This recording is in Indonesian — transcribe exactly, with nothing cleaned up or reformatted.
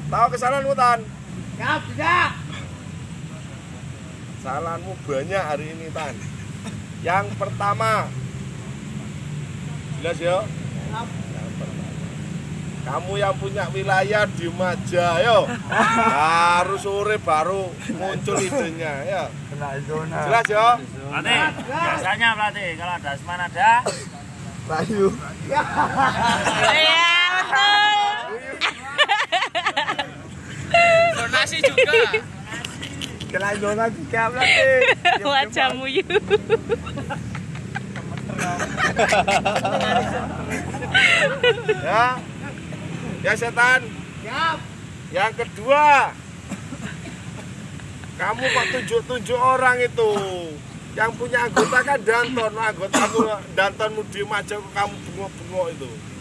Tahu kesalahanmu, Tan? Siap, tidak. Kesalahanmu banyak hari ini, Tan. Yang pertama, jelas ya? Siap. Yang pertama, kamu yang punya wilayah di Maja, yo. Baru sore baru muncul idenya, ya. Kena zona. Jelas ya? Pelatih, biasanya pelatih kalau ada Asman ada Layu. Iya, betul. donasi juga. Kena zona juga berarti. Wajahmu yuk. Ya. Ya, Setan. Siap. Yang kedua, kamu kok tunjuk-tunjuk orang itu. Yang punya anggota kan Danton, anggota aku Dantonmu di Maja kamu bengok-bengok itu.